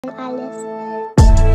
alles.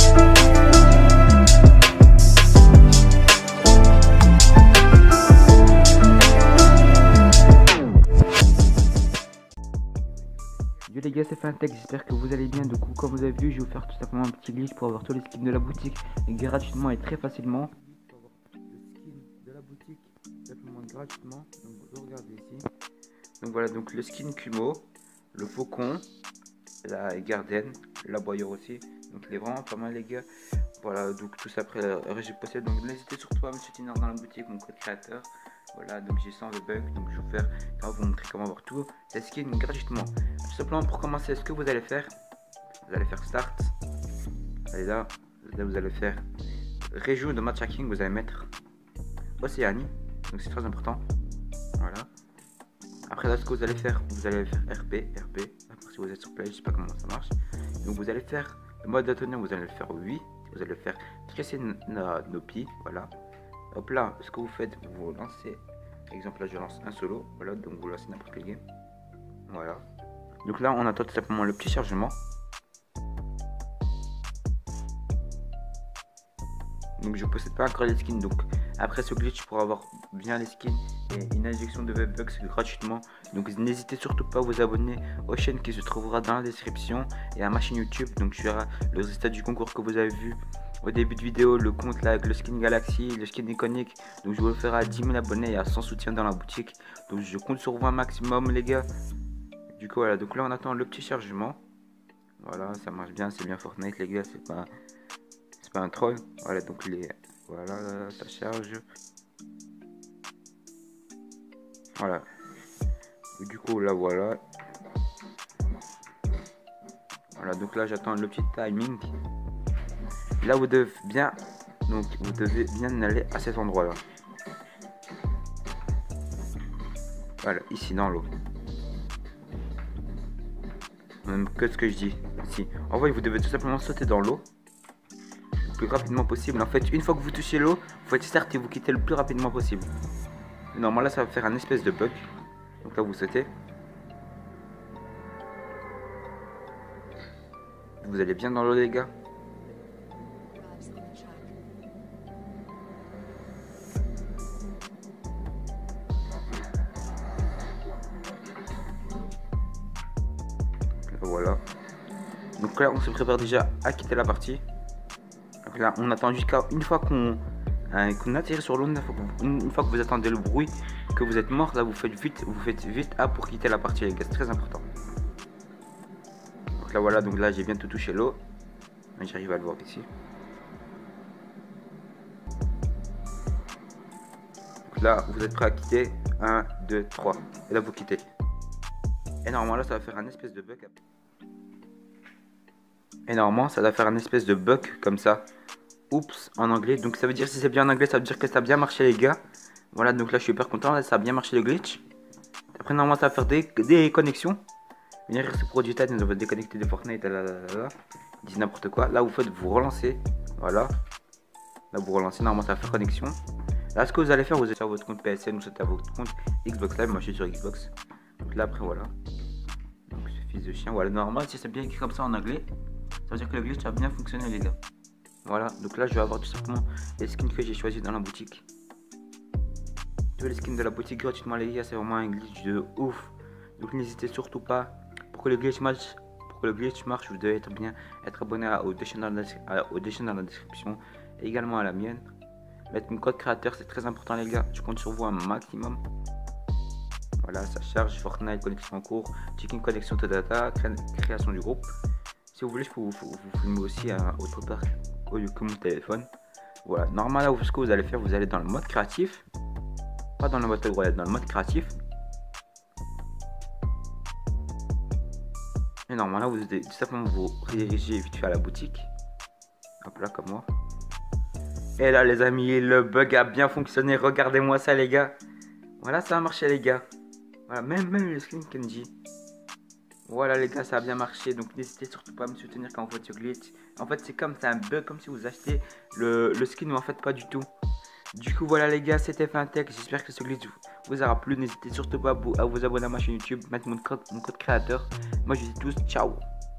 Yo les gars, c'est Fintech, j'espère que vous allez bien. Du coup, comme vous avez vu, je vais vous faire tout simplement un petit glitch pour avoir tous les skins de la boutique gratuitement et très facilement. Pour avoir le skin de la boutique simplement gratuitement. Donc vous regardez ici. Donc voilà, donc le skin Kumo, le faucon, la gardienne, la boyeur aussi. Donc il est vraiment pas mal les gars. Voilà, donc tout ça après la régie possède. Donc n'hésitez surtout pas à me soutenir dans la boutique, mon code créateur. Voilà, donc j'ai 100 de bugs, donc je vais vous montrer comment avoir tout les skins gratuitement. Tout simplement pour commencer, ce que vous allez faire, start. Allez là vous allez faire région de matchmaking, vous allez mettre Océanie, donc c'est très important. Voilà. Après là, ce que vous allez faire RP. Après si vous êtes sur play, je sais pas comment ça marche. Donc vous allez faire le mode d'atelier, vous allez le faire oui. Vous allez faire tresser nos pieds, voilà. Hop là, ce que vous faites, vous lancez, par exemple là je lance un solo, voilà, donc vous lancez n'importe quel game, voilà. Donc là on attend tout simplement le petit chargement. Donc je possède pas encore les skins, donc après ce glitch pour avoir bien les skins et une injection de V-Bucks gratuitement. Donc n'hésitez surtout pas à vous abonner aux chaînes qui se trouvera dans la description et à ma chaîne YouTube. Donc tu verras le résultat du concours que vous avez vu au début de vidéo, le compte là avec le skin Galaxy, le skin iconique. Donc je vous le ferai à 10 000 abonnés et à 100 soutiens dans la boutique. Donc je compte sur vous un maximum les gars. Du coup voilà, donc là on attend le petit chargement. Voilà, ça marche bien, c'est bien Fortnite les gars, c'est pas un troll. Voilà, donc voilà, ça charge. Voilà. Et du coup là voilà. Voilà, donc là j'attends le petit timing. Là vous devez bien aller à cet endroit là. Voilà, ici dans l'eau. Même que ce que je dis. Si. En vrai vous devez tout simplement sauter dans l'eau le plus rapidement possible. En fait, une fois que vous touchez l'eau, vous faites start et vous quittez le plus rapidement possible. Normalement là ça va faire un espèce de bug. Donc là vous sautez. Vous allez bien dans l'eau les gars. Voilà. Donc là on se prépare déjà à quitter la partie. Donc là on attend jusqu'à une fois qu'on atterrit sur l'eau, une fois que vous attendez le bruit, que vous êtes mort, là vous faites vite A pour quitter la partie les gars, c'est très important. Donc là voilà, donc là j'ai bientôt touché l'eau. J'arrive à le voir ici. Donc là vous êtes prêt à quitter. 1, 2, 3. Et là vous quittez. Et normalement là ça va faire un espèce de bug. Et normalement ça va faire un espèce de bug comme ça. Oups, en anglais. Donc ça veut dire, si c'est bien en anglais, ça veut dire que ça a bien marché les gars. Voilà, donc là je suis super content, là, ça a bien marché le glitch. Après normalement ça va faire des connexions. Venir ce produit tête, nous avons déconnecté de Fortnite, il dit n'importe quoi. Là vous relancez, voilà. Là vous relancez, normalement ça va faire connexion. Là ce que vous allez faire, vous êtes sur votre compte PSN ou c'est à votre compte Xbox Live, moi je suis sur Xbox. Donc là après voilà. Donc ce fils de chien, voilà, normalement si c'est bien écrit comme ça en anglais, ça veut dire que le glitch a bien fonctionné les gars. Voilà, donc là je vais avoir tout simplement les skins que j'ai choisi dans la boutique. Tous les skins de la boutique gratuitement les gars, c'est vraiment un glitch de ouf. Donc n'hésitez surtout pas, pour que le glitch marche, vous devez être abonné aux deux chaînes dans la description, et également à la mienne. Mettre mon code créateur, c'est très important les gars, je compte sur vous un maximum. Voilà, ça charge, Fortnite, connexion en cours, checking connexion de data, création du groupe. Si vous voulez, je peux vous filmer aussi à autre part au lieu que mon téléphone. Voilà, normalement là ce que vous allez faire, vous allez dans le mode créatif, pas dans le mode royal, dans le mode créatif. Et normalement là vous allez tout simplement vous rediriger vite fait à la boutique. Hop là comme moi. Et là les amis, le bug a bien fonctionné, regardez-moi ça les gars. Voilà, ça a marché les gars. Voilà, même le skin Kenji. Voilà les gars, ça a bien marché, donc n'hésitez surtout pas à me soutenir quand vous faites ce glitch. En fait c'est un bug, comme si vous achetez le skin, mais en fait pas du tout. Du coup voilà les gars, c'était Fintech, j'espère que ce glitch vous aura plu. N'hésitez surtout pas à vous abonner à ma chaîne YouTube, mettre mon code créateur. Moi je vous dis tous ciao.